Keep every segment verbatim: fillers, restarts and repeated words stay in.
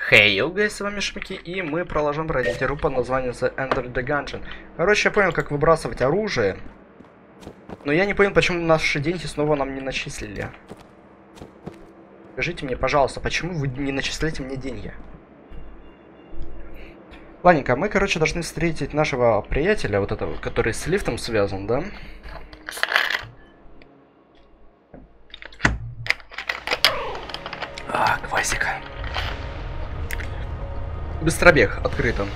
Хей, hey, guys, с вами Шмики, и мы продолжаем пройти игру под названием The Ender the Gungeon. Короче, я понял, как выбрасывать оружие, но я не понял, почему наши деньги снова нам не начислили. Скажите мне, пожалуйста, почему вы не начисляете мне деньги? Ладненько, мы, короче, должны встретить нашего приятеля, вот этого, который с лифтом связан, да? А, гвоздик. Быстробег открыто.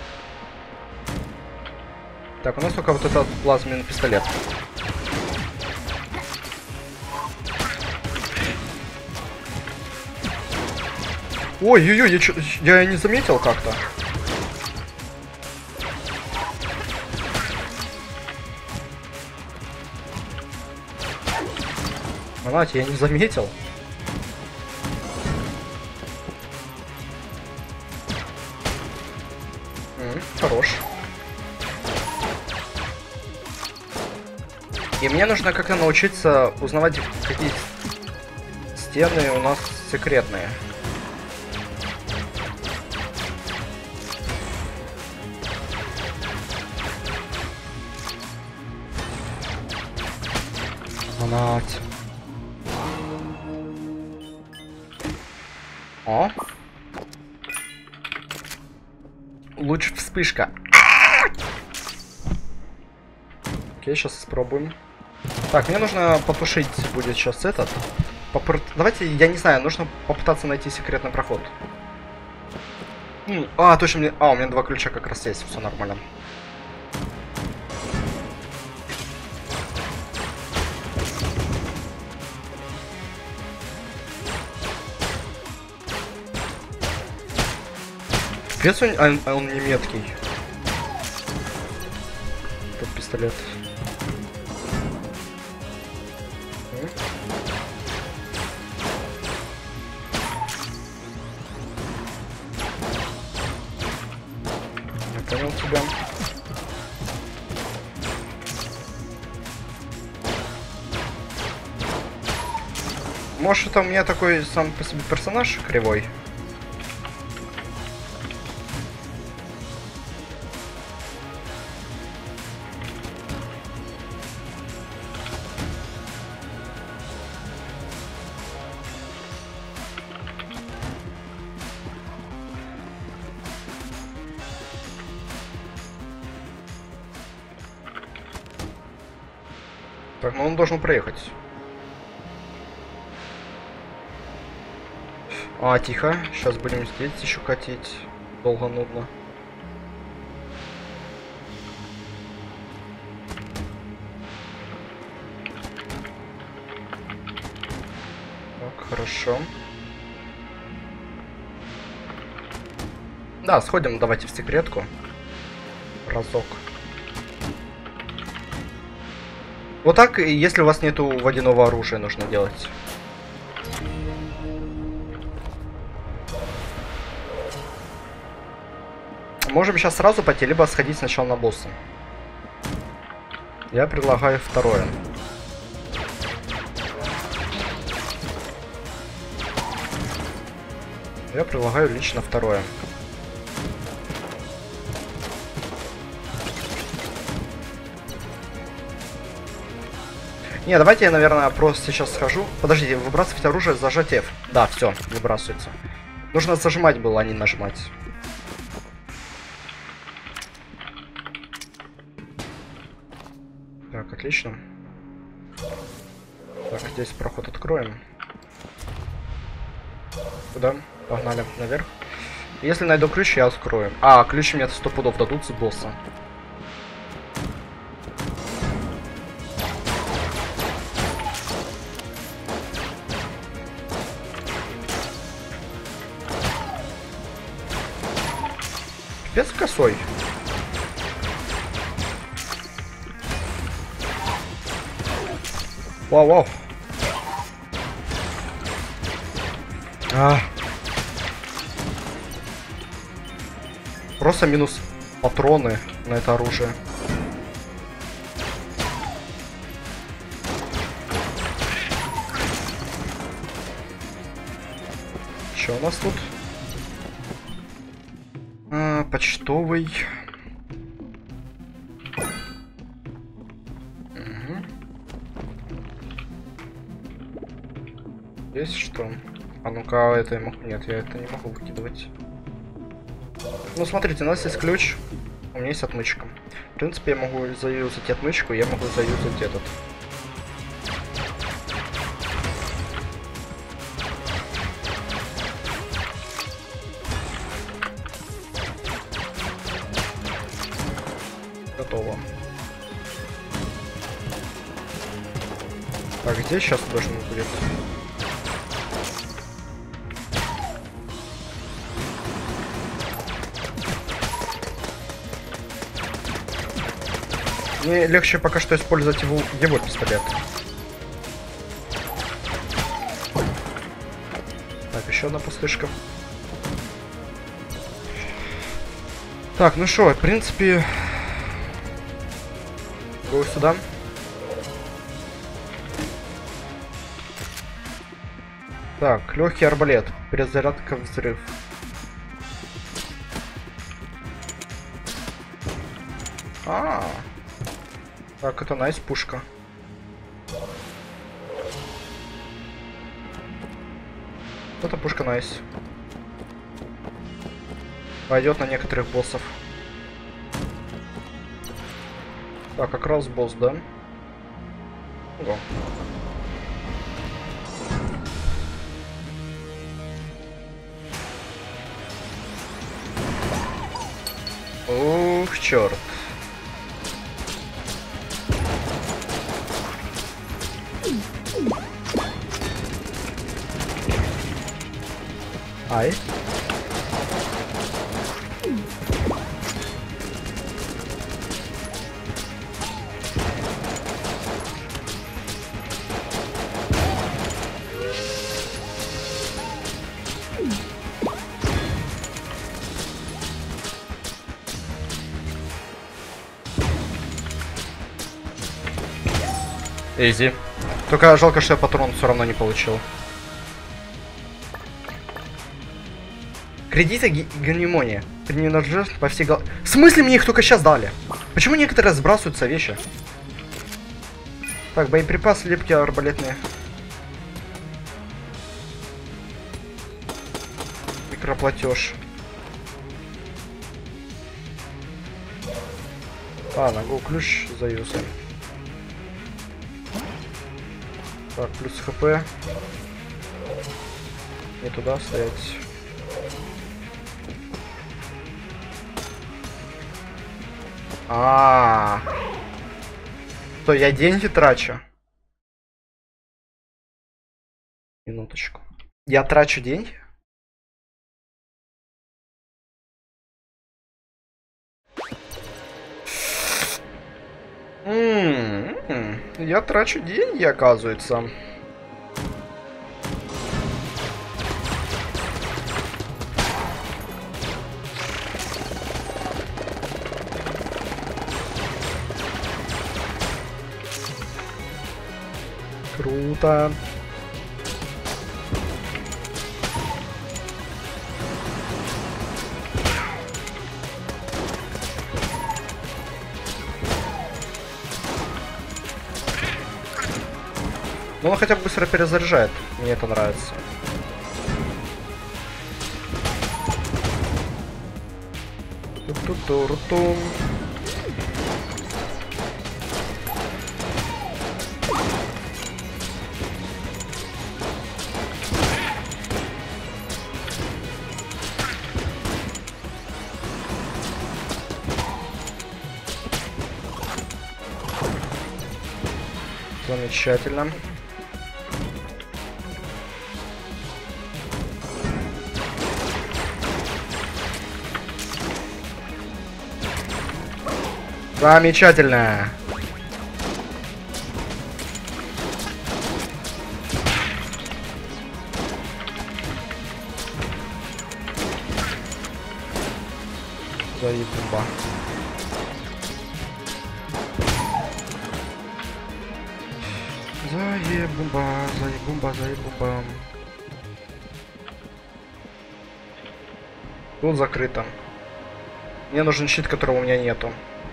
Так, у нас только вот этот плазменный пистолет. Ой-ой-ой, я, чё, я не заметил как-то. Знаете, я не заметил. Хорош. И мне нужно как-то научиться узнавать, какие стены у нас секретные. Манать. О. Луч вспышка. Окей, сейчас спробуем. Так, мне нужно потушить будет сейчас этот. Попр... Давайте, я не знаю, нужно попытаться найти секретный проход. М, А, точно мне... А, у меня два ключа как раз есть, все нормально. Пец он, он, он не меткий. Этот пистолет. Я понял тебя. Может, это у меня такой сам по себе персонаж кривой? Так, ну он должен проехать. А, тихо. Сейчас будем здесь еще катить. Долго нудно. Так, хорошо. Да, сходим, давайте в секретку. Разок. Вот так, если у вас нету водяного оружия, нужно делать. Можем сейчас сразу пойти, либо сходить сначала на босса. Я предлагаю второе. Я предлагаю лично второе. Не, давайте я, наверное, просто сейчас схожу. Подождите, выбрасывать оружие, зажать F. Да, все, выбрасывается. Нужно зажимать было, а не нажимать. Так, отлично. Так, здесь проход откроем. Куда? Погнали наверх. Если найду ключ, я открою. А, ключи мне сто пудов дадут с босса. Без косой. Вау, вау. А. Просто минус патроны на это оружие. Что у нас тут? А, почтовый. Угу. Есть что? А ну-ка, это я могу... Нет, я это не могу выкидывать. Ну, смотрите, у нас есть ключ. У меня есть отмычка. В принципе, я могу заюзать отмычку, я могу заюзать этот. Готово. Так, здесь сейчас должен будет. Мне легче пока что использовать его, его пистолет. Так, еще одна пустышка. Так, ну что, в принципе... Go сюда. Так, легкий арбалет. Перезарядка, взрыв. А, -а, -а. Так, это найс пушка. Это пушка найс. Пойдет на некоторых боссов. Так, как раз босс, да? Ого. Ух, черт. Ай. Эйзи. Только жалко, что я патрон все равно не получил. Кредиты гегемония. Принадлежит по всей гал... В смысле мне их только сейчас дали? Почему некоторые сбрасываются вещи? Так, боеприпасы, липкие, арбалетные. Микроплатеж. Ладно, го ключ заюзаем. Так, плюс хп. Не туда стоять. А, -а, -а. То я деньги трачу. Минуточку. Я трачу деньги? М-м-м, я трачу деньги, оказывается. Круто. Ну, он хотя бы быстро перезаряжает. Мне это нравится. Ту-ту-ту-ру-тум. Замечательно. Замечательно. Заебуба. Заебуба, заебуба, заебуба. Тут закрыто. Мне нужен щит, которого у меня нету.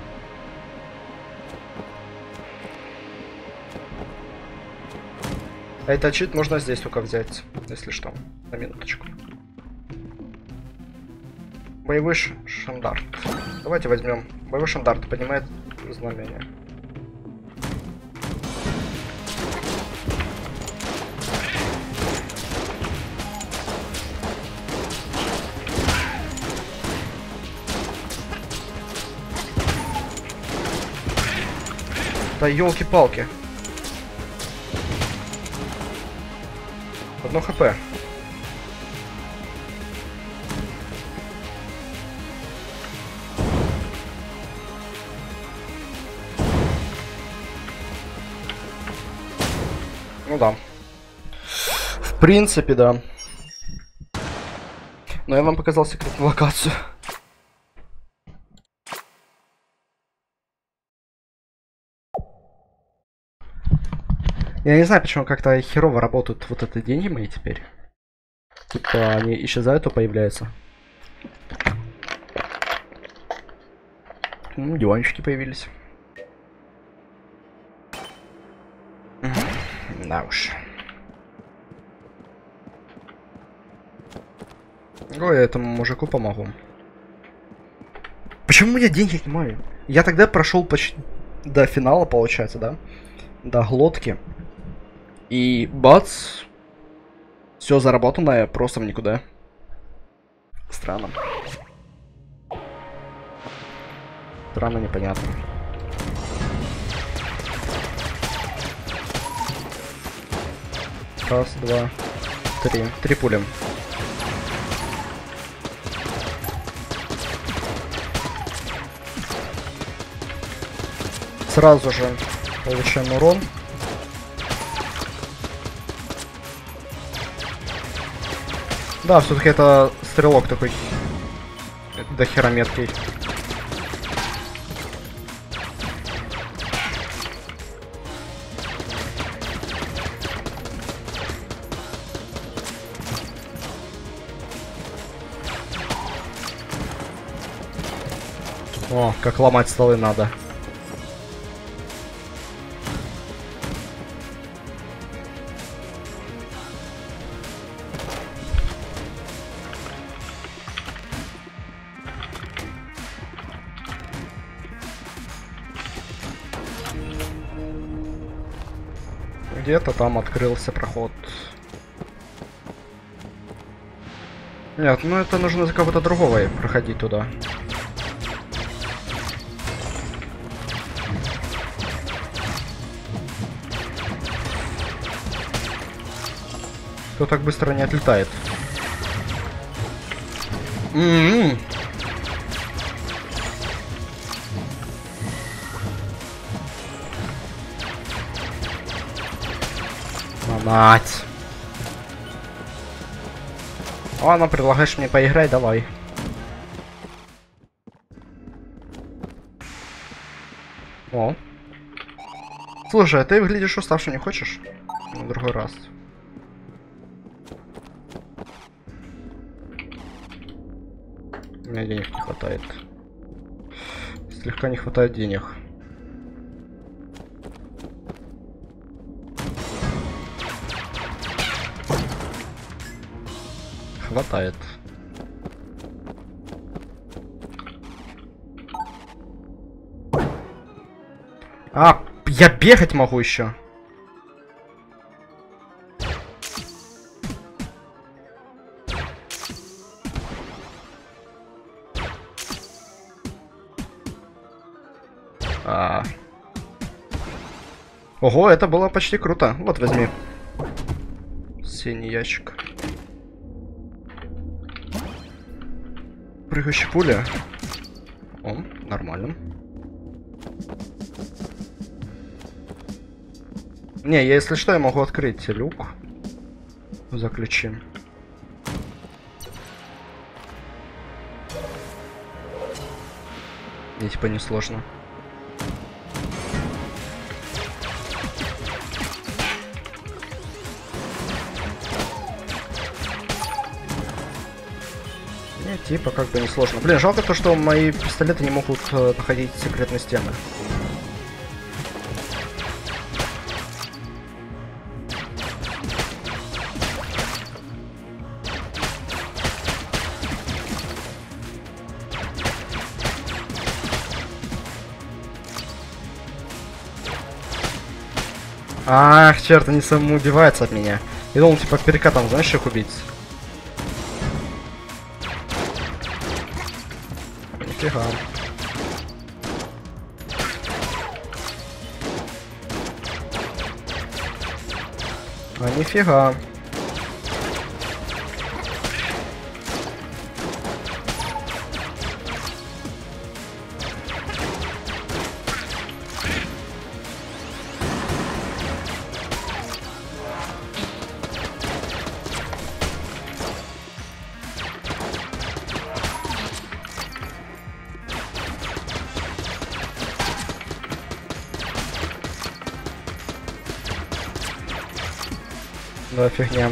А этот щит можно здесь только взять, если что. На минуточку. Боевой шандарт. Давайте возьмем. Боевой шандарт поднимает знамение. Да елки-палки. Одно хп. Ну да. В принципе, да. Но я вам показал секретную локацию. Я не знаю, почему как-то херово работают вот эти деньги мои теперь. Типа они исчезают, то появляются. М, диванчики появились. Да уж. Ой, я этому мужику помогу. Почему у меня деньги мои? Я тогда прошел почти до финала, получается, да? До глотки. И бац. Все заработанное просто в никуда. Странно. Странно, непонятно. Раз, два, три. Три пули. Сразу же получаем урон. Да, все-таки это стрелок такой до хера меткий. О, как ломать столы надо. Где-то там открылся проход. Нет, ну это нужно за кого-то другого проходить туда. Кто так быстро не отлетает? М-м-м. Мать. Ладно, предлагаешь мне поиграть, давай. О. Слушай, а ты выглядишь уставшим, не хочешь? В другой раз. У меня денег не хватает. Слегка не хватает денег. Хватает. А, я бегать могу еще. А. Ого, это было почти круто. Вот, возьми. Синий ящик. Прыгающая пуля. О, нормально. Не, если что, я могу открыть люк. За ключи. Мне типа не сложно. типа как бы несложно. Блин, жалко то, что мои пистолеты не могут э, находить секретные стены. Ах, черт, они самоубиваются от меня. Я думал, типа, перекатом, знаешь, их убить. Нифига. А нифига. Да, фигня.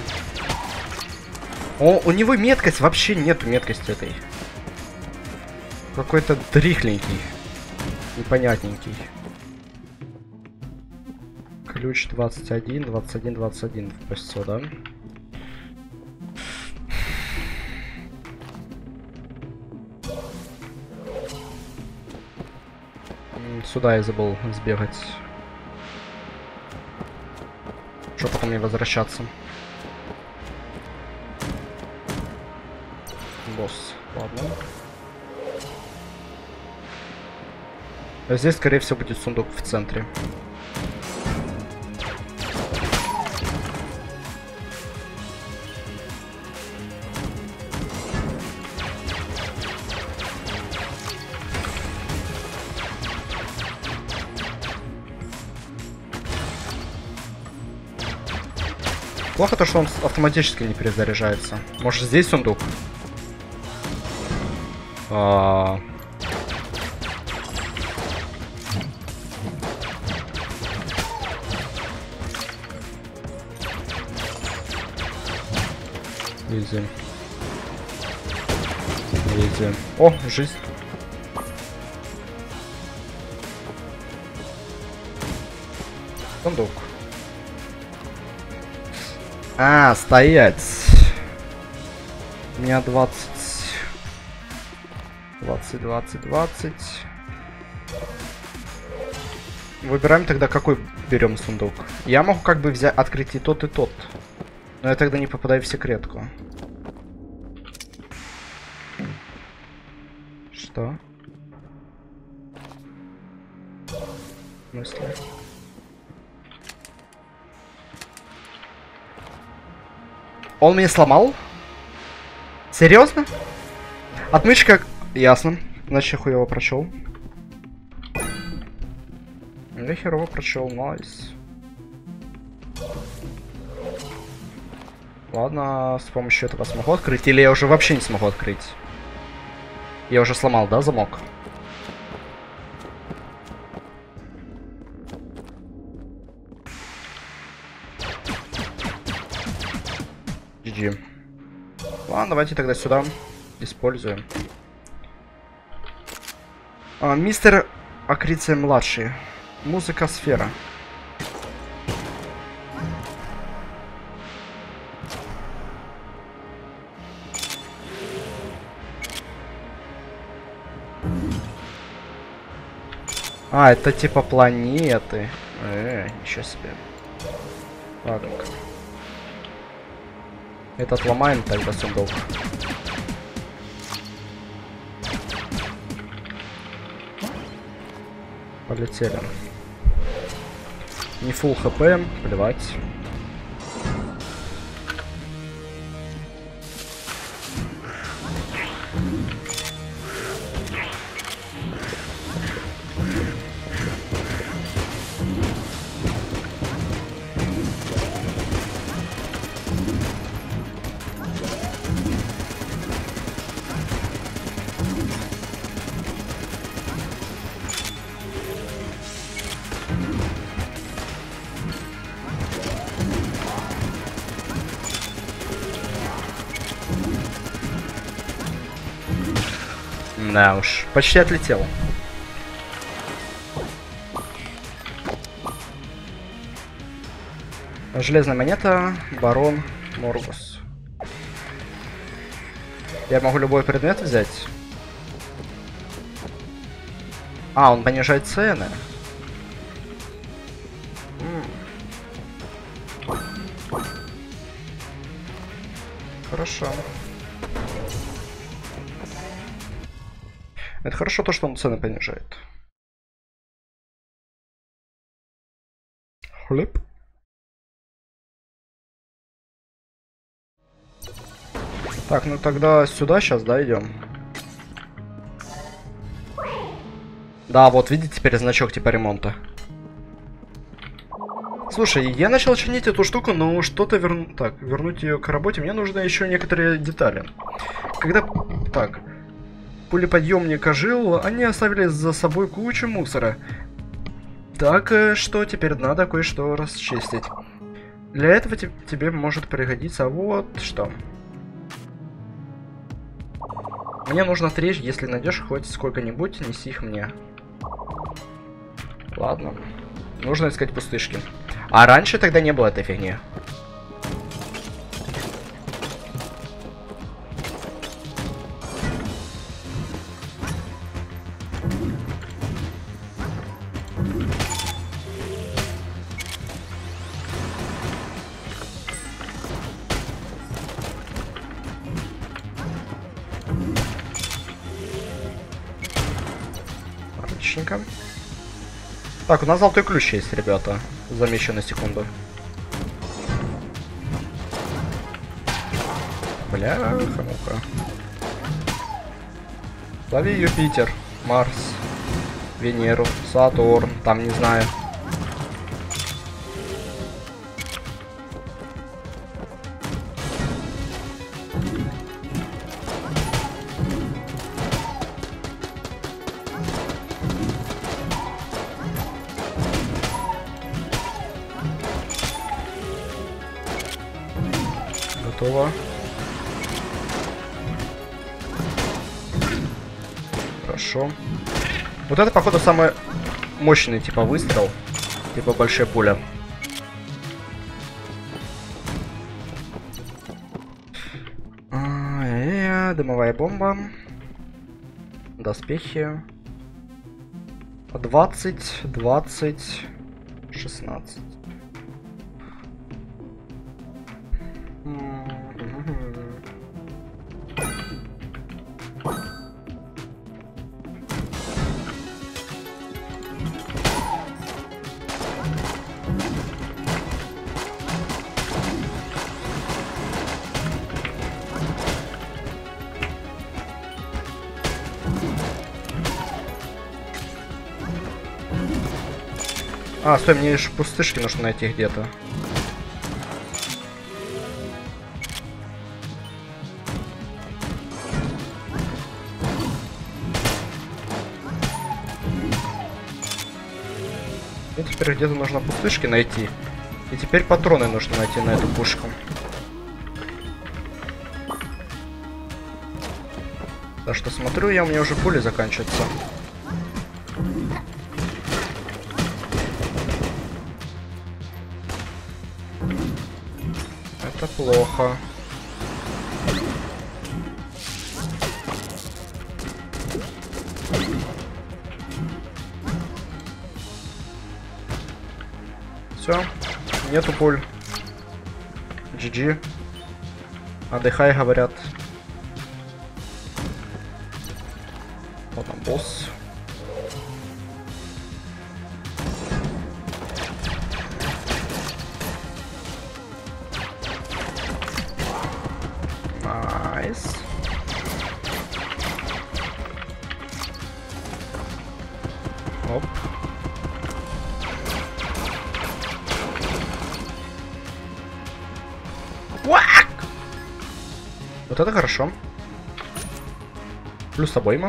О, у него меткость, вообще нету меткости этой. Какой-то дрихленький. Непонятненький. Ключ двадцать один, двадцать один, двадцать один впустил, да? Сюда я забыл сбегать. Что потом мне возвращаться? Босс, ладно. А здесь, скорее всего, будет сундук в центре. Плохо то, что он автоматически не перезаряжается. Может, здесь сундук? А... Изи. Изи. О, жизнь. Сундук. А, стоять. У меня двадцать. двадцать, двадцать, двадцать. Выбираем тогда, какой берем сундук. Я могу как бы взять, открыть и тот, и тот. Но я тогда не попадаю в секретку. Что? В смысле? Он меня сломал? Серьезно? Отмычка... Ясно. Значит, я хуево прочел. Я херово прочел, найс. Ладно, с помощью этого смогу открыть. Или я уже вообще не смогу открыть? Я уже сломал, да, замок? джи джи. Ладно, давайте тогда сюда используем. А, мистер Акриция младший. Музыка сфера. А, это типа планеты. Э, ничего себе. Ладно-ка. Этот ломаем тогда сундук. Полетели. Не фулл хп, плевать. Да уж, почти отлетел. Железная монета, барон, Моргус. Я могу любой предмет взять. А, он понижает цены. М. Хорошо. Это хорошо то, что он цены понижает. Хлеб. Так, ну тогда сюда сейчас, да, идем. Да, вот видите, теперь значок типа ремонта. Слушай, я начал чинить эту штуку, но что-то верну... Так, вернуть ее к работе. Мне нужны еще некоторые детали. Когда... Так. Пулеподъемник ожил, они оставили за собой кучу мусора. Так, что теперь надо кое-что расчистить. Для этого тебе может пригодиться вот что. Мне нужно три, если найдешь хоть сколько-нибудь, неси их мне. Ладно. Нужно искать пустышки. А раньше тогда не было этой фигни. Отличненько. Так, у нас золотой ключ есть, ребята. Замечу на секунду. Бля-ха-муха. Лови Юпитер, Марс, Венеру, Сатурн, там не знаю. Готово. Хорошо. Вот это, походу, самый мощный, типа, выстрел. Типа, большая пуля. А-а-а, дымовая бомба. Доспехи. двадцать, двадцать, шестнадцать. А, стой, мне еще пустышки нужно найти где-то. И теперь где-то нужно пустышки найти. И теперь патроны нужно найти на эту пушку. Так что смотрю, я у меня уже пули заканчиваются. Это плохо. Все, нету пуль. джи джи. Отдыхай, говорят. Вот там босс. Найс. Оп. Уак! Вот это хорошо. Плюс обойма.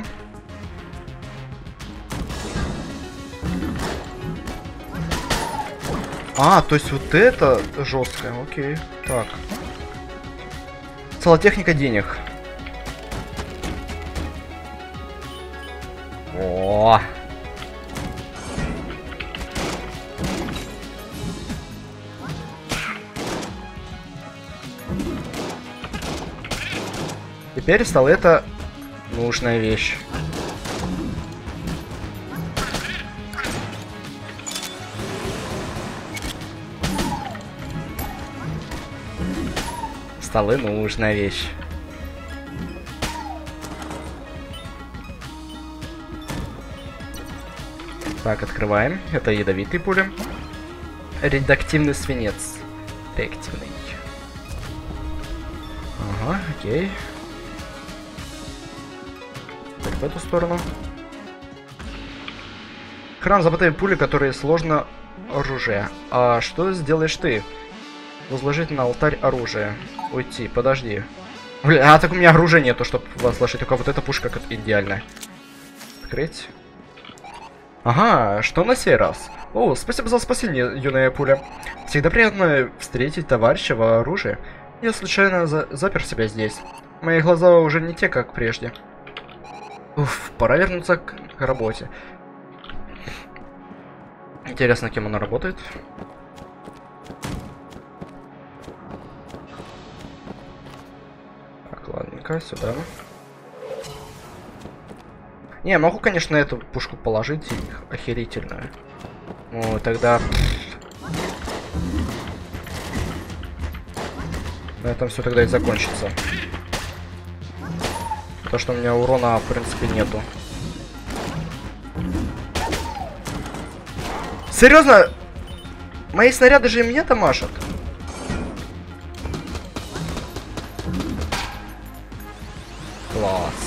А, то есть вот это жесткое, окей. Так. Целая техника денег. О! Теперь стало это нужная вещь. Столы нужная вещь. Так, открываем. Это ядовитые пули. Редактивный свинец. Реактивный. Ага, окей. Так, в эту сторону. Храм забытые пули, которые сложно оружие. А что сделаешь ты? Возложить на алтарь оружие. Уйти, подожди. Бля, а так у меня оружия нету, чтобы возложить. Только вот эта пушка как идеальная. Открыть. Ага, что на сей раз? О, спасибо за спасение, юная пуля. Всегда приятно встретить товарища в оружии. Я случайно за запер себя здесь. Мои глаза уже не те, как прежде. Уф, пора вернуться к, к работе. Интересно, кем она работает. Так, ладненько, сюда. Не, могу, конечно, эту пушку положить, охерительную. Ну, тогда... На этом все тогда и закончится. То, что у меня урона, в принципе, нету. Серьезно? Мои снаряды же и мне-то машут? Класс.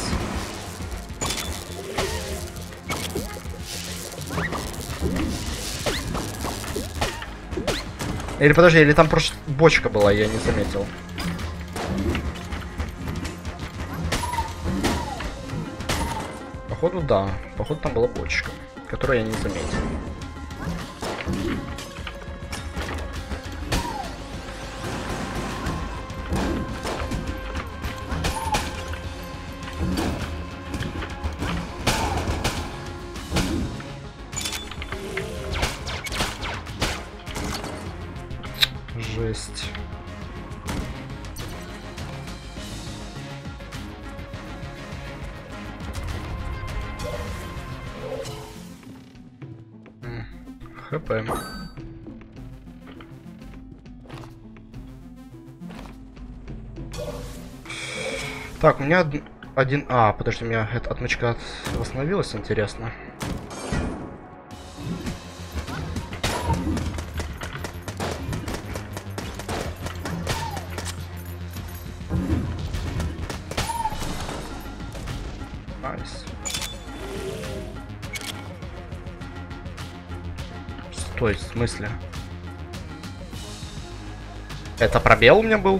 Или подожди, или там просто бочка была, я не заметил. Походу, да. Походу, там была бочка, которую я не заметил. Жесть. ХП. Так, у меня од... один... А, подожди, у меня эта отмычка от... восстановилась, интересно. Найс. Стой, в смысле? Это пробел у меня был?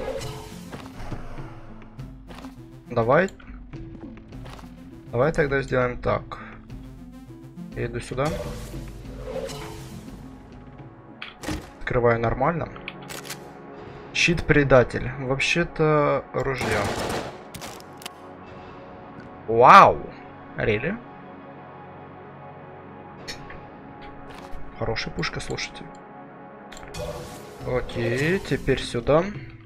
Давай. Давай тогда сделаем так. Я иду сюда. Открываю нормально. Щит-предатель. Вообще-то ружье. Вау! Really? Хорошая пушка, слушайте. Окей, теперь сюда.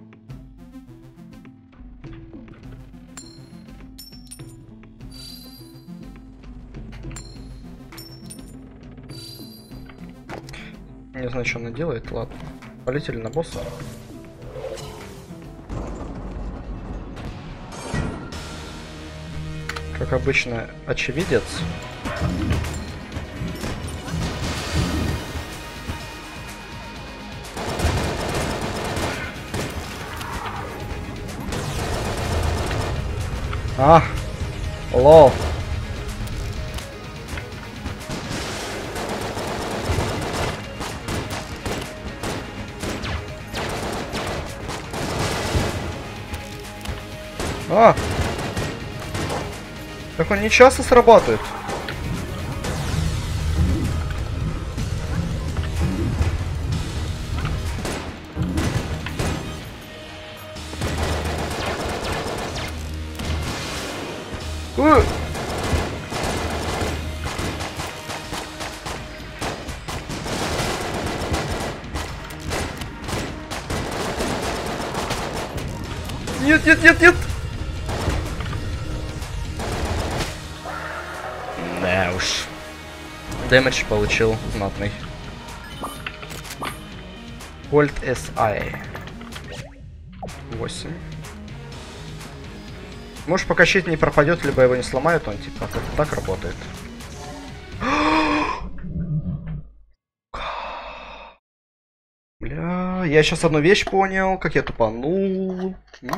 Не знаю, что она делает, ладно. Полетели на босса. Как обычно, очевидец. А, лол. А! Так он не часто срабатывает. Нет, нет, нет, нет! Да уж. Дэмэдж получил знатный. Hold эс ай. восемь. Может, пока щит не пропадет, либо его не сломают, он типа как так работает. Бля, я сейчас одну вещь понял, как я тупанул.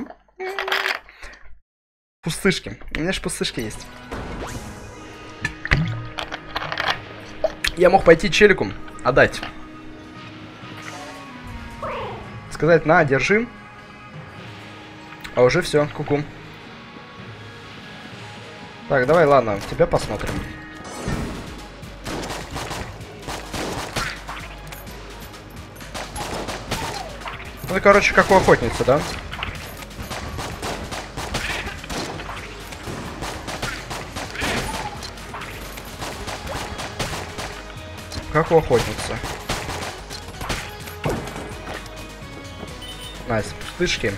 Пустышки. У меня же пустышки есть. Я мог пойти челику отдать. Сказать, на, держи. А уже все, ку-ку. Так, давай, ладно, тебя посмотрим. Ну, короче, как у охотницы, да? Как у охотницы. Найс, пустышки.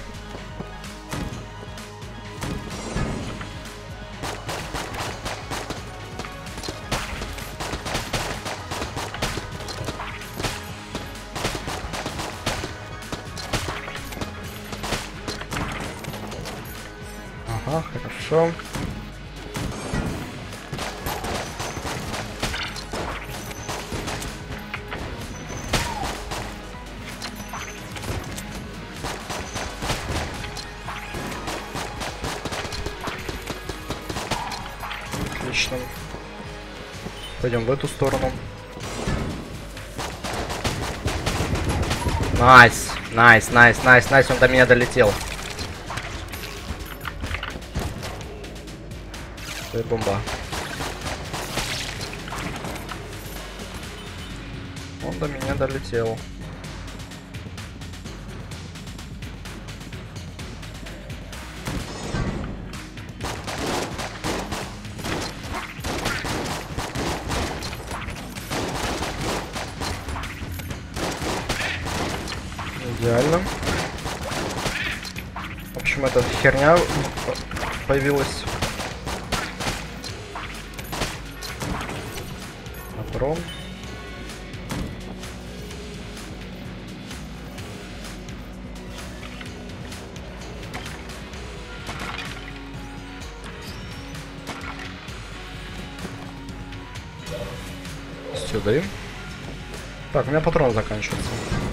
Ага, хорошо. Отлично. Пойдем в эту сторону. Найс, найс, найс, найс, найс, он до меня долетел. Это бомба. Он до меня долетел. Идеально. В общем, эта херня появилась. Напром. Сюда. Так, у меня патрон заканчивается.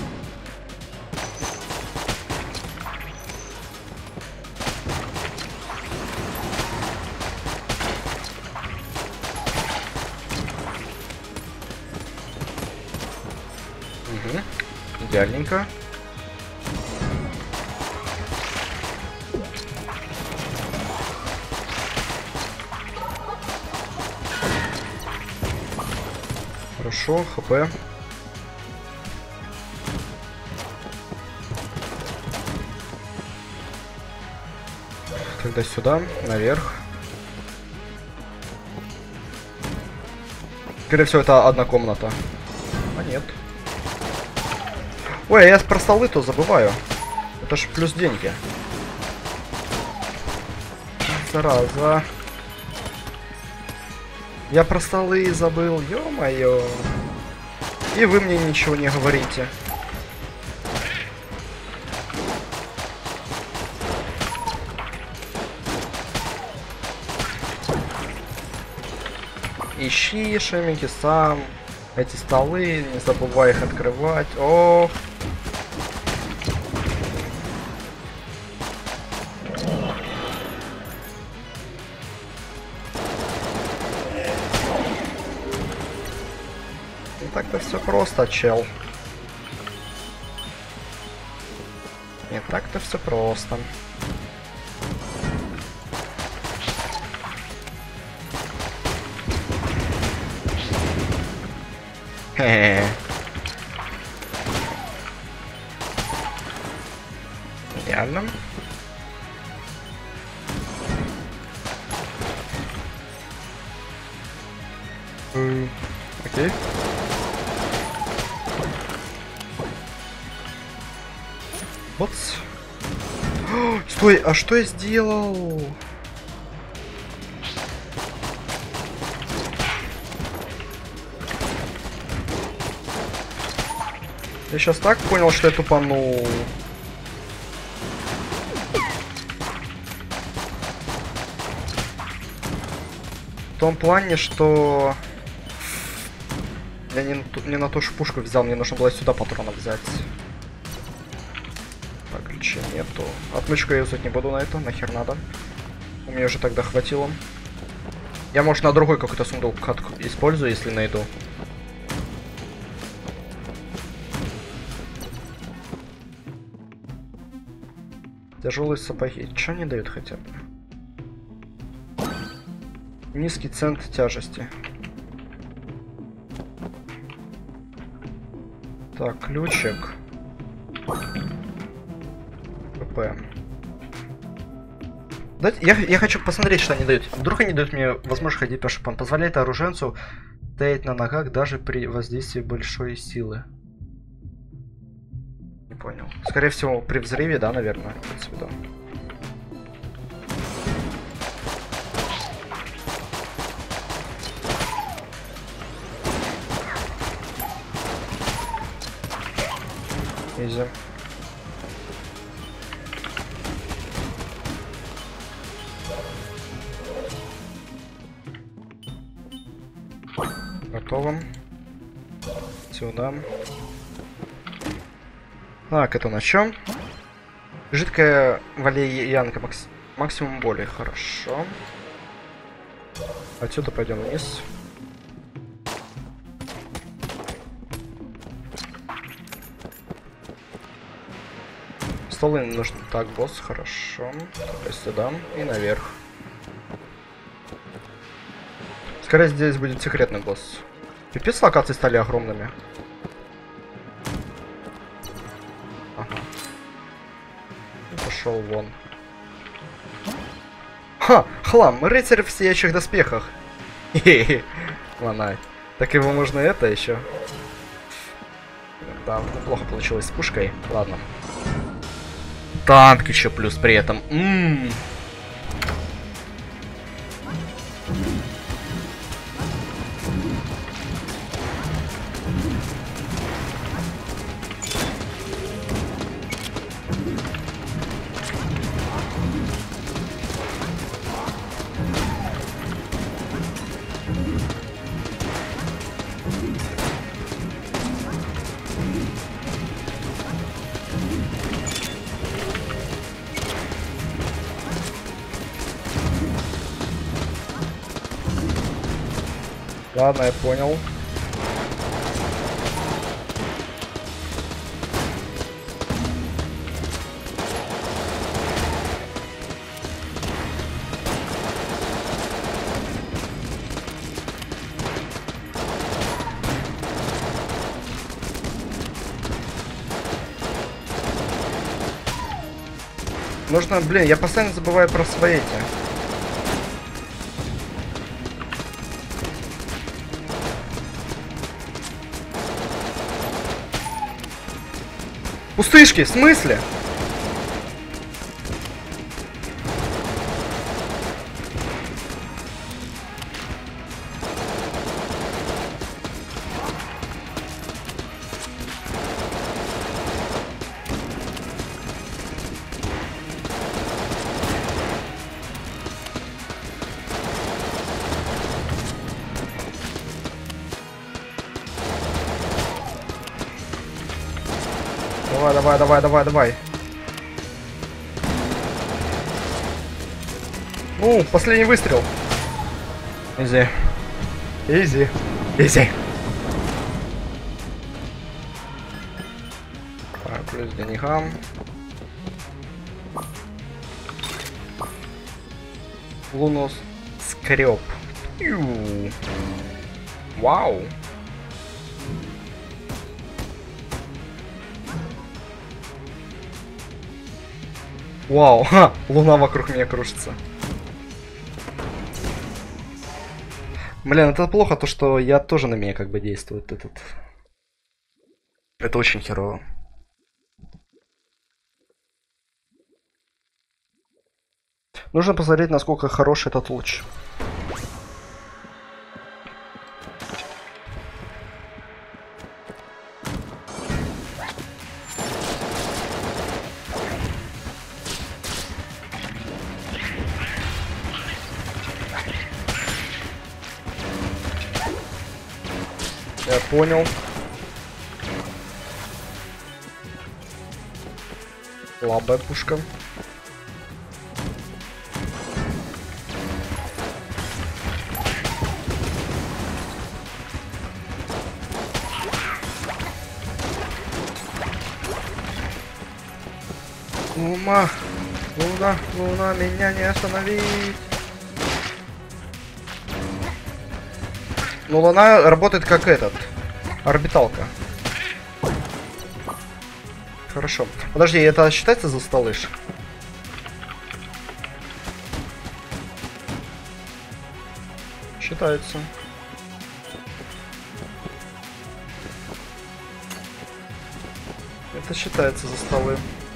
Идеальненько. Хорошо, хп. Тогда сюда, наверх. Скорее всего, это одна комната. А нет. Ой, я про столы-то забываю. Это ж плюс деньги. Зараза. Я про столы забыл, ё-моё. И вы мне ничего не говорите. Ищи, Шемики, сам эти столы, не забывай их открывать. Ох. Не так-то все просто, чел. Не так-то все просто. Хе-хе. Идеально. Mm, окей. Вот. Стой, а что я сделал? Я сейчас так понял, что я тупанул. В том плане, что я не, на ту, не на ту же пушку взял, мне нужно было сюда патронов взять. Так, ключей нету. Отмычку я юзать не буду на это, нахер надо. У меня уже тогда хватило. Я, может, на другой какой-то сундук использую, если найду. Тяжелые сапоги. Что они дают хотя бы? Низкий центр тяжести. Так, ключик. ПП. Дайте, я, я хочу посмотреть, что они дают. Вдруг они дают мне возможность ходить по шипам. Позволяет оруженцу стоять на ногах даже при воздействии большой силы. Не понял. Скорее всего, при взрыве, да, наверное. В принципе, да. Изи. Готово. Сюда. Так, это на чем? Жидкая валерьянка. Макс... Максимум боли. Хорошо. Отсюда пойдем вниз. Столы нужно. Так, босс, хорошо. Только сюда и наверх. Скорее здесь будет секретный босс. Пипец, локации стали огромными. Ага. Пошел вон. Ха! Хлам! Рыцарь в сияющих доспехах. Хе-хе. Ладно. Так его можно это еще. Да, неплохо получилось с пушкой. Ладно. Танк еще плюс при этом. М-м-м. Ладно, я понял. Нужно, блин, я постоянно забываю про свои эти. Пустышки, в смысле? Давай, давай, давай, давай, давай. Ну, последний выстрел. Изи. Изи. Изи. Так, плюс деньгам. Лунус скреб. Вау. Вау, ха, луна вокруг меня кружится. Блин, это плохо, то что я тоже на меня как бы действует этот. Это очень херово. Нужно посмотреть, насколько хороший этот луч. Я понял. Слабая пушка. Луна, луна, луна, меня не остановить. Ну, луна работает как этот, орбиталка. Хорошо. Подожди, это считается за столыш? Считается. Это считается за столы.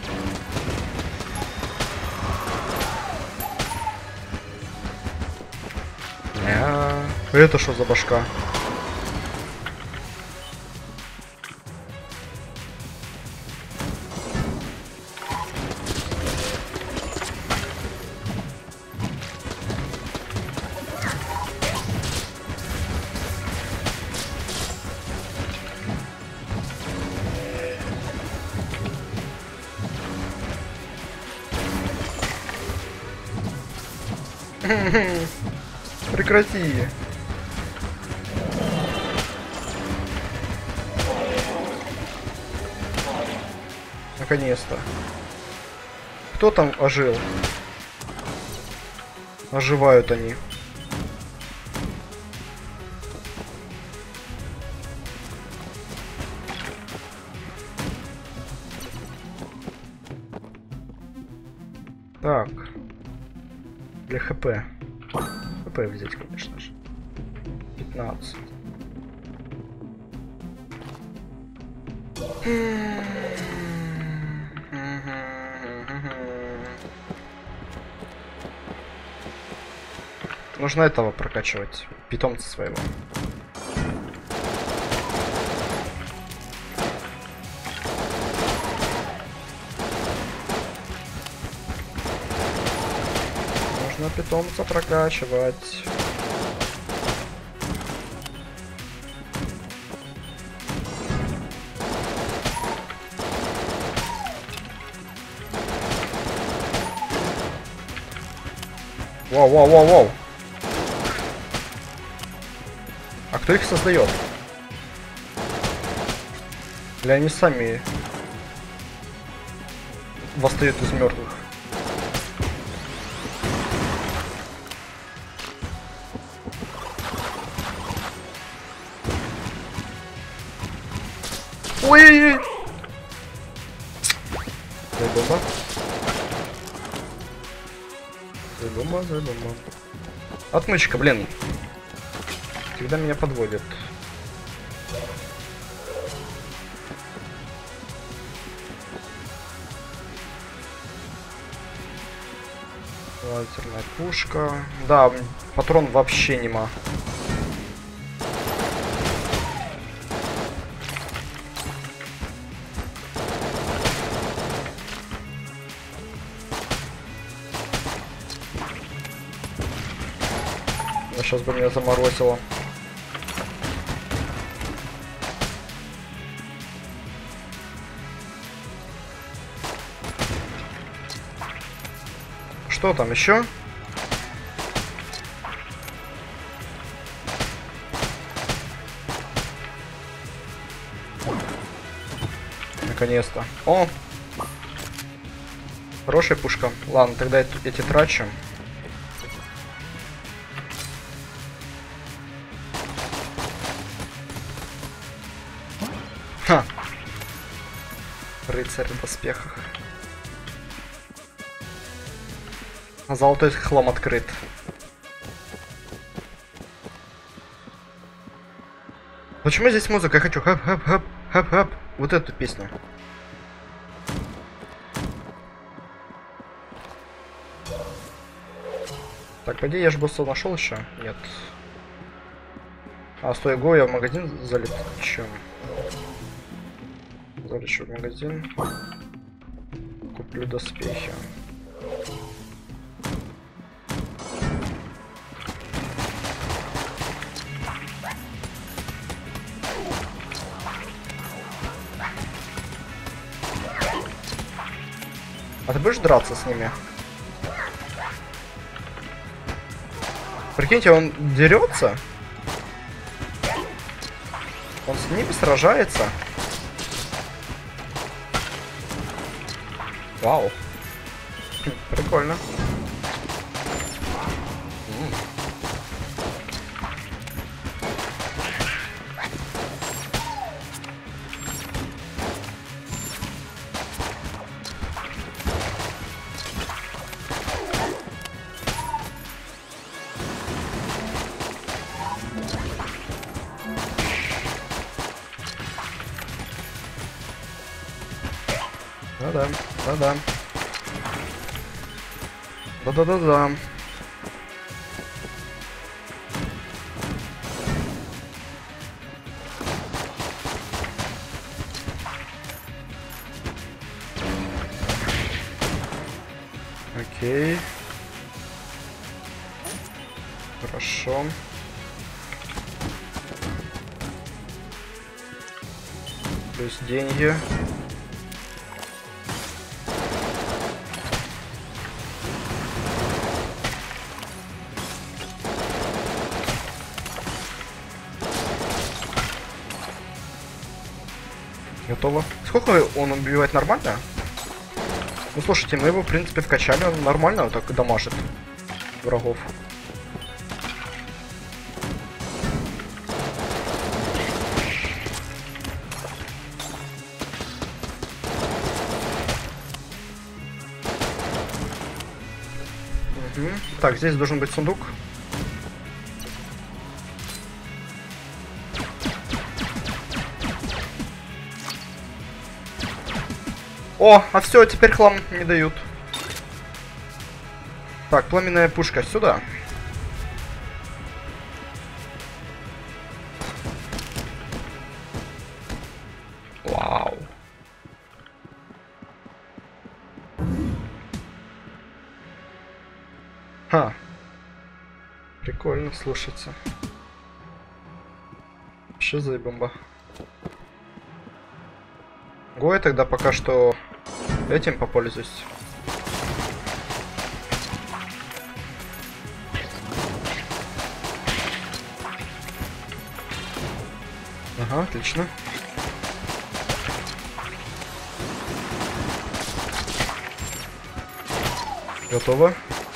Это что за башка? Прекрати. Наконец-то. Кто там ожил? Оживают они. Так. Для хп. хп взять, конечно же. пятнадцать. Нужно этого прокачивать. Питомца своего. Нужно питомца прокачивать. Вау, вау, вау, вау. А кто их создает? Или они сами восстают из мертвых? Ой-ой-ой! Забума. Забума, забума. Отмычка, блин. Всегда меня подводит. Лазерная пушка. Да, патрон вообще нема. Сейчас бы меня заморозило. Что там еще? Наконец-то. О! Хорошая пушка. Ладно, тогда эти трачу. Ха! Рыцарь в доспехах. А золотой хлам открыт. Почему здесь музыка? Я хочу хэп-хэп-хэп-хэп-хэп. Вот эту песню. Так, по идее, я же босса нашел еще? Нет. А, стой, го, я в магазин залечу. Залечу в магазин. Куплю доспехи. А ты будешь драться с ними? Прикиньте, он дерется? Он с ними сражается? Вау. Прикольно. Да-да, да-да. Да-да-да-да. Окей. Хорошо. Плюс деньги. Готово. Сколько он убивает нормально? Ну слушайте, мы его в принципе вкачали, он нормально вот так дамажит врагов. Угу. Так, здесь должен быть сундук. О, а все, теперь хлам не дают. Так, пламенная пушка сюда. Вау. Ха. Прикольно, слушайте. Вообще заебомба. Гой тогда пока что этим попользуюсь. Ага, отлично. Готово.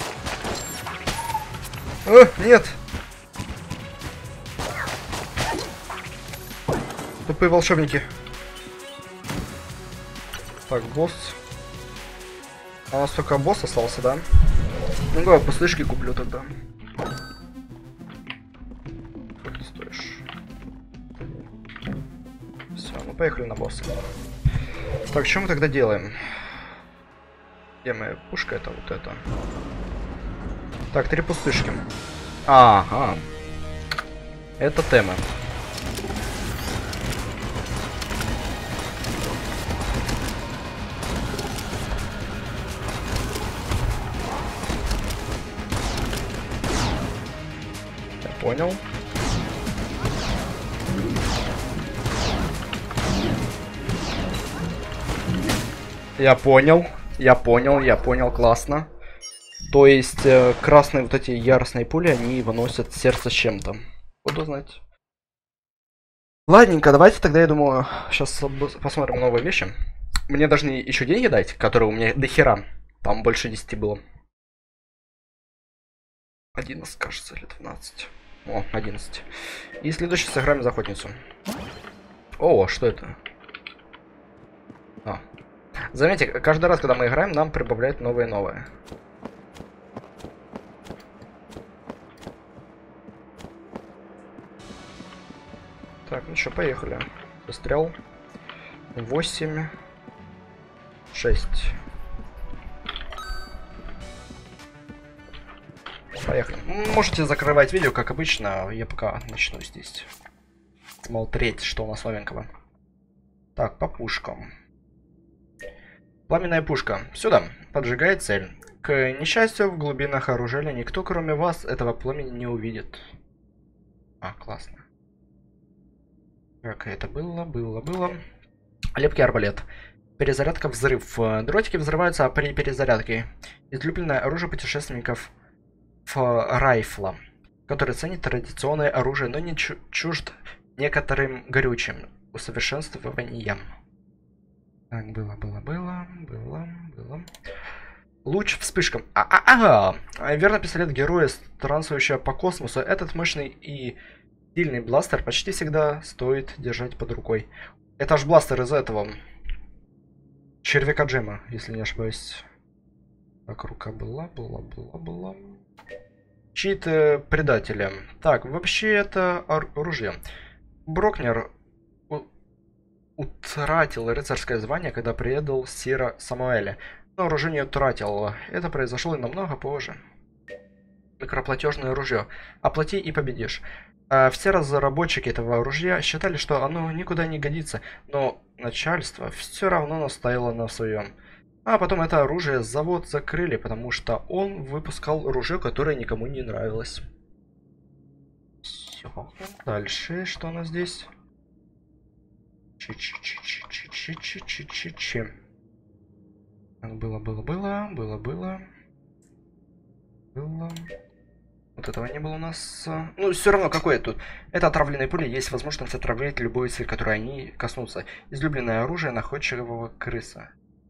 О, нет! Тупые волшебники. Так, босс. А у нас только босс остался, да? Ну давай, пустышки куплю тогда. Сколько ты стоишь? Все, ну поехали на босса. Так, что мы тогда делаем? Где моя пушка? Это вот это. Так, три пустышки. Ага. Это тема. Понял. Я понял, я понял, я понял, классно. То есть э, красные вот эти яростные пули, они выносят сердце с чем-то. Буду знать. Ладненько, давайте тогда, я думаю, сейчас посмотрим новые вещи. Мне должны еще деньги дать, которые у меня до хера. Там больше десяти было. одиннадцать, кажется, или двенадцать. О, одиннадцать. И следующий сыграем за охотницу. О, что это? А. Заметьте, каждый раз, когда мы играем, нам прибавляют новые-новые. Так, ну что, поехали. Застрял. восемь. шесть. Поехали. Можете закрывать видео, как обычно. Я пока начну здесь смотреть, что у нас новенького. Так, по пушкам. Пламенная пушка. Сюда. Поджигает цель. К несчастью, в глубинах оружия никто, кроме вас, этого пламени не увидит. А, классно. Как это было, было, было. Лепкий арбалет. Перезарядка, взрыв. Дротики взрываются при перезарядке. Излюбленное оружие путешественников райфла, который ценит традиционное оружие, но не чужд некоторым горючим усовершенствованием. Так, было, было, было, было, было. Луч, вспышка. А-а-ага! Верно, пистолет героя, странствующего по космосу. Этот мощный и сильный бластер почти всегда стоит держать под рукой. Это аж бластер из этого червяка Джема, если не ошибаюсь. Так, рука была, была, была, была. Щит э, предателя. Так, вообще это оружие. Брокнер утратил рыцарское звание, когда предал Сира Самуэля. Но оружие не утратил. Это произошло и намного позже. Микроплатежное оружие. Оплати и победишь. А все разработчики этого оружия считали, что оно никуда не годится, но начальство все равно настаивало на своем. А потом это оружие завод закрыли, потому что он выпускал оружие, которое никому не нравилось. Все. Дальше что у нас здесь? Чи-чи-чи-чи-чи-чи-чи-чи-чи. Было, было, было, было, было. Было. Вот этого не было у нас. Ну, все равно, какое тут. Это отравленные пули, есть возможность отравлять любую цель, которой они коснутся. Излюбленное оружие находчивого крыса.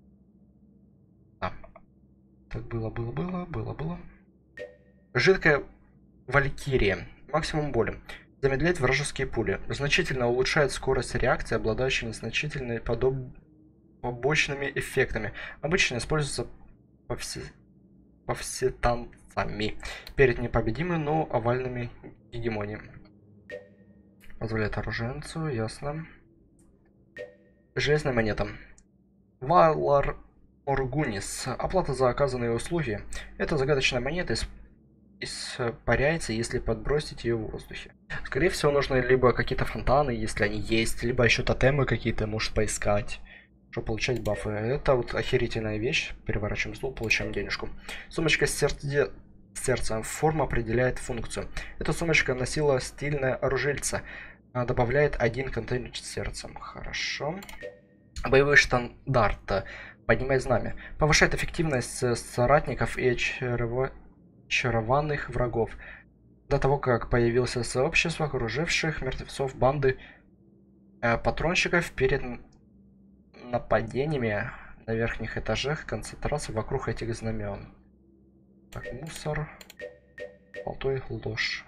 А. Так, было, было, было, было, было. Жидкая валькирия. Максимум боли. Замедляет вражеские пули. Значительно улучшает скорость реакции, обладающей незначительными подоб... побочными эффектами. Обычно используется повсе... повсетанцами перед непобедимыми, но овальными гегемониями. Позволяет оруженцу, ясно. Железная монета. Валар Оргунис. Оплата за оказанные услуги. Это загадочная монета, испаряется, если подбросить ее в воздухе. Скорее всего, нужно либо какие-то фонтаны, если они есть, либо еще тотемы какие-то, может, поискать, чтобы получать бафы. Это вот охерительная вещь. Переворачиваем стул, получаем денежку. Сумочка с сердце... сердцем. Форма определяет функцию. Эта сумочка носила стильная оружельца. Добавляет один контейнер с сердцем. Хорошо. Боевой штандарт. Поднимает знамя. Повышает эффективность соратников и очаров... очарованных врагов. До того, как появился сообщество окруживших мертвецов банды э, патронщиков перед нападениями на верхних этажах, концентрация вокруг этих знамен. Так, мусор. Болтой ложь.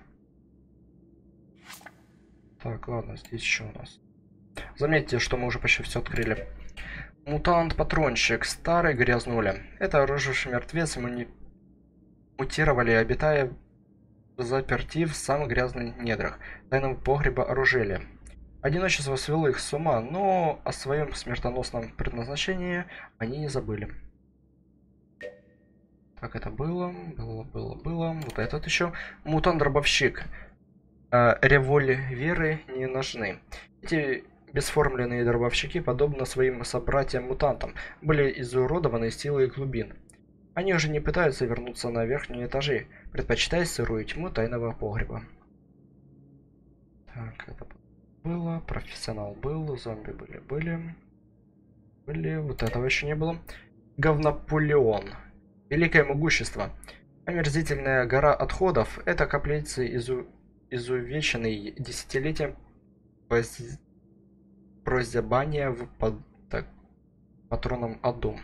Так, ладно, здесь еще у нас. Заметьте, что мы уже почти все открыли. Мутант-патронщик. Старый грязнуля. Это оружие мертвец. Мы не мутировали, обитая в заперти в самых грязных недрах тайного погреба оружия. Одиночество свело их с ума, но о своем смертоносном предназначении они не забыли. Так, это было, было, было, было. Вот этот еще. Мутант-дробовщик. Э, револьверы не нужны. Эти бесформленные дробовщики, подобно своим собратьям-мутантам, были изуродованы силой глубин. Они уже не пытаются вернуться на верхние этажи, предпочитая сырую тьму тайного погреба. Так, это было. Профессионал был. Зомби были, были. Были. Вот этого еще не было. Говнополеон. Великое могущество. Омерзительная гора отходов. Это каплицы изу... изувеченной десятилетием поз... прозябания в под... так, патронном аду.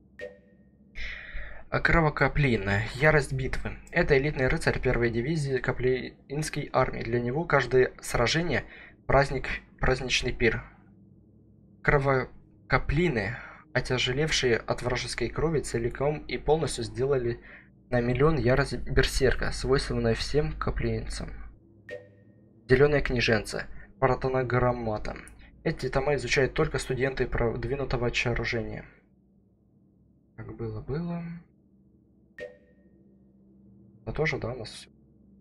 Кровокоплин. Ярость битвы. Это элитный рыцарь первой дивизии Коплинской армии. Для него каждое сражение праздник, праздничный пир. Кровокоплины, отяжелевшие от вражеской крови, целиком и полностью сделали на миллион ярость берсерка, свойственная всем коплинцам. Зеленые княженцы. Протонограммата. Эти тома изучают только студенты продвинутого чарожения. Как было, было. Это тоже, да, у нас все.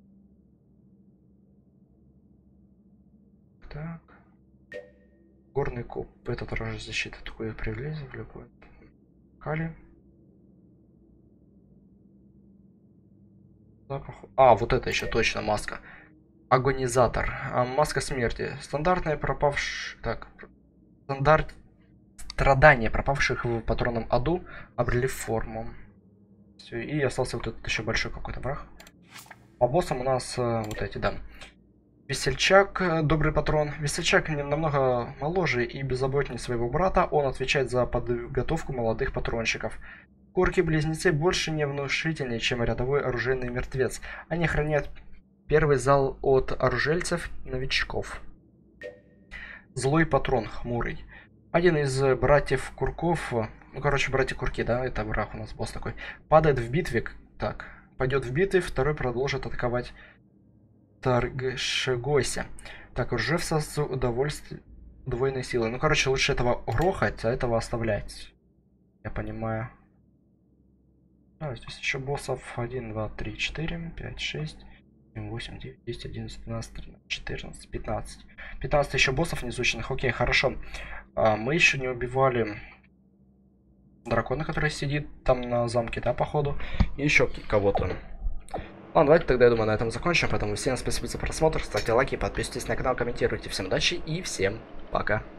Так. Горный коп. Это тоже защита. Такое привилегия в любой. Кали. Запах. А, вот это еще точно маска. Агонизатор. А, маска смерти. Стандартная пропавшая... Так. Стандарт... Страдания пропавших в патронном аду обрели форму. Все, и остался вот этот еще большой какой-то враг. По боссам у нас э, вот эти, да. Весельчак, э, добрый патрон. Весельчак намного моложе и беззаботнее своего брата. Он отвечает за подготовку молодых патронщиков. Корки-близнецы больше не внушительнее, чем рядовой оружейный мертвец. Они охраняют первый зал от оружельцев новичков. Злой патрон, хмурый. Один из братьев Курков, ну короче, братья Курки, да, это враг у нас, босс такой, падает в битве, так, пойдет в битве, второй продолжит атаковать Таргшегося. Так, Ржевса с удовольствием, двойной силой. Ну, короче, лучше этого грохать, а этого оставлять. Я понимаю. А, здесь еще боссов один, два, три, четыре, пять, шесть, семь, восемь, девять, десять, одиннадцать, двенадцать, тринадцать, четырнадцать, пятнадцать. пятнадцать еще боссов неизученных. Окей, хорошо. А, мы еще не убивали дракона, который сидит там на замке, да, походу. И еще кого-то. Ладно, давайте тогда, я думаю, на этом закончим. Поэтому всем спасибо за просмотр. Ставьте лайки, подписывайтесь на канал, комментируйте. Всем удачи и всем пока.